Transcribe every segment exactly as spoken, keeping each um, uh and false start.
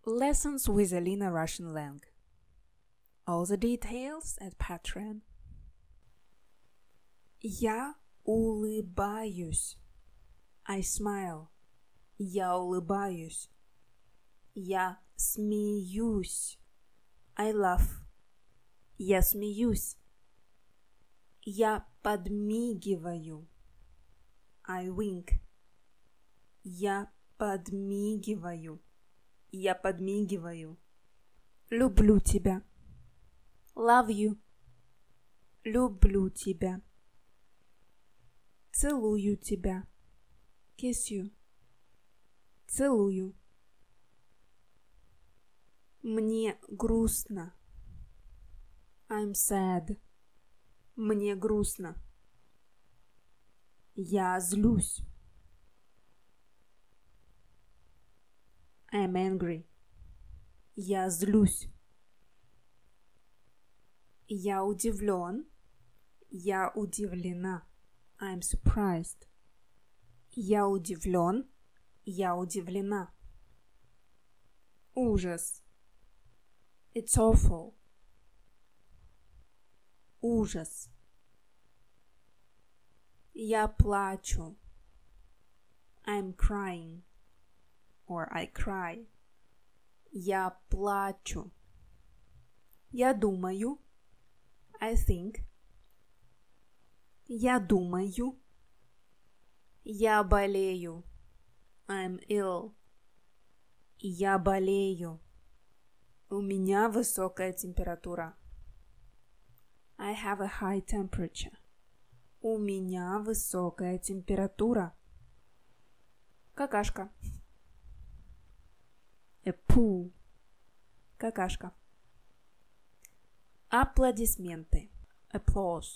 Lessons with Alina Russian Lang. All the details at Patreon. Я улыбаюсь. I smile. Я улыбаюсь. Я смеюсь. I laugh. Я смеюсь. Я подмигиваю. I wink. Я подмигиваю. Я подмигиваю. Люблю тебя. Love you. Люблю тебя. Целую тебя. Kiss you. Целую. Мне грустно. I'm sad. Мне грустно. Я злюсь. I'm angry. Я злюсь. Я удивлен. Я удивлена. I'm surprised. Я удивлен. Я удивлена. Ужас. It's awful. Ужас. Я плачу. I'm crying. Or I cry. Я плачу. Я думаю. I think. Я думаю. Я болею. I'm ill. Я болею. У меня высокая температура. I have a high temperature. У меня высокая температура. Какашка. A poo. Какашка. Аплодисменты. Applause.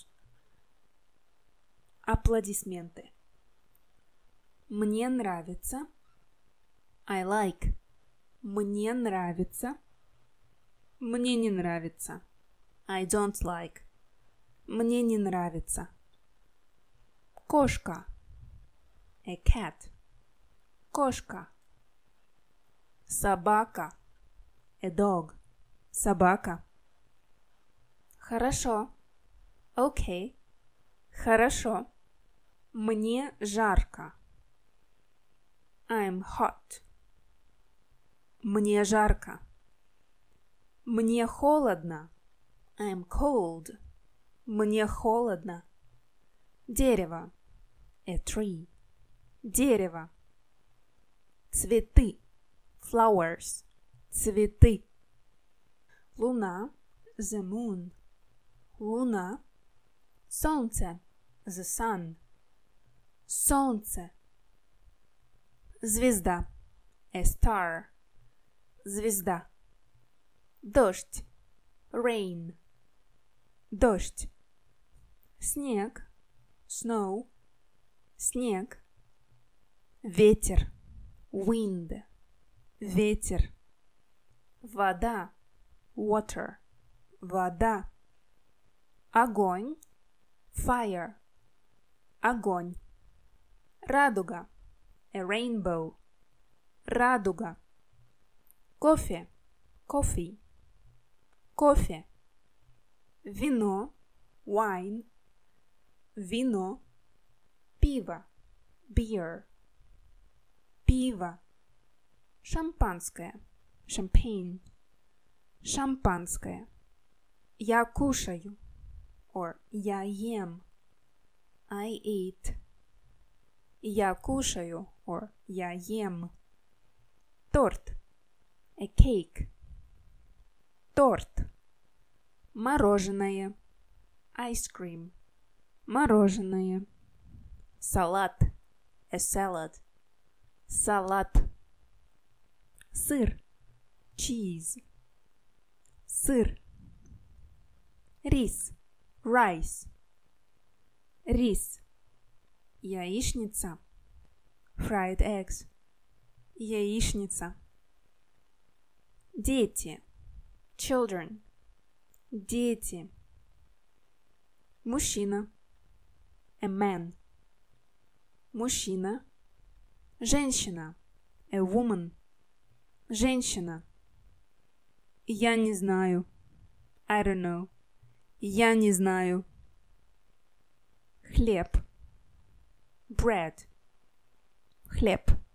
Аплодисменты. Мне нравится. I like. Мне нравится. Мне не нравится. I don't like. Мне не нравится. Кошка. A cat. Кошка. Собака. A dog. Собака. Хорошо. Окей. Хорошо. Мне жарко. I'm hot. Мне жарко. Мне холодно. I'm cold. Мне холодно. Дерево. A tree. Дерево. Цветы. Flowers. Цветы. Луна. The moon. Луна. Солнце. The sun. Солнце. Звезда. A star. Звезда. Дождь. Rain. Дождь. Снег. Snow. Снег. Ветер. Wind. Ветер. Вода. Water. Вода. Огонь. Fire. Огонь. Радуга. A rainbow. Радуга. Кофе. Coffee. Кофе. Вино. Wine. Вино. Пиво. Beer. Пиво. Шампанское. Champagne. Шампанское. Я кушаю. Or я ем. I eat. Я кушаю. Or я ем. Торт. A cake. Торт. Мороженое. Ice cream. Мороженое. Салат. A salad. Салат. Сыр. Cheese. Сыр. Рис. Rice. Рис. Яичница. Fried eggs. Яичница. Дети. Children. Дети. Мужчина. A man. Мужчина. Женщина. A woman. Женщина. Я не знаю. I don't know. Я не знаю. Хлеб. Bread. Хлеб.